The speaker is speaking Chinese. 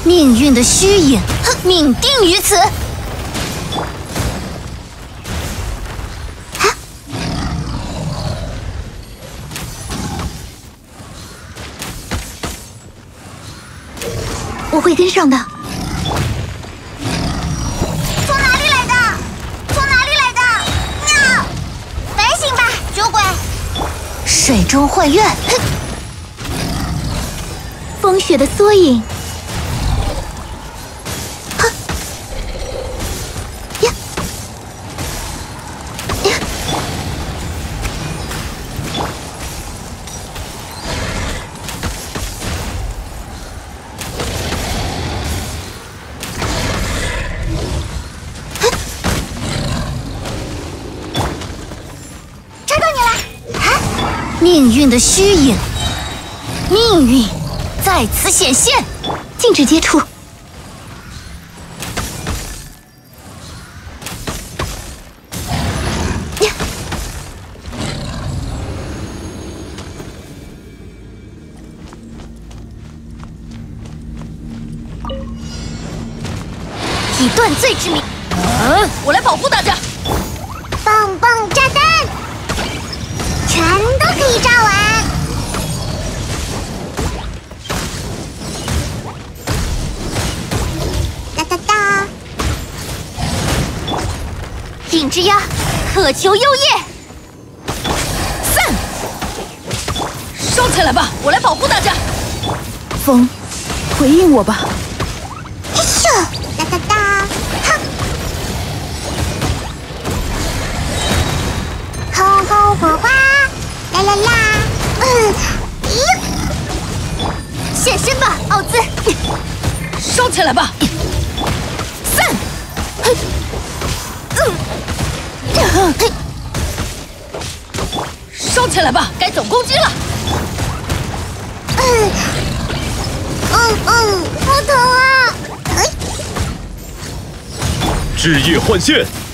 命运的虚影，命定于此。我会跟上的。 从哪里来的？从哪里来的？喵！反省吧，酒鬼！ 水中幻月，风雪的缩影。呀呀！命运的虚影，命运在此显现，禁止接触。以断罪之名，我来保护大家。 棒棒炸弹，全都可以炸完。哒哒哒！ 影之鸦，渴求幽夜。散！ 烧起来吧，我来保护大家。 风，回应我吧。 嘿咻！哒哒哒！哈！吼吼火花！啦啦啦！ 现身吧，奥兹！ 烧起来吧！ 散！ 烧起来吧，该总攻击了！ 好疼啊！ 炙夜幻现。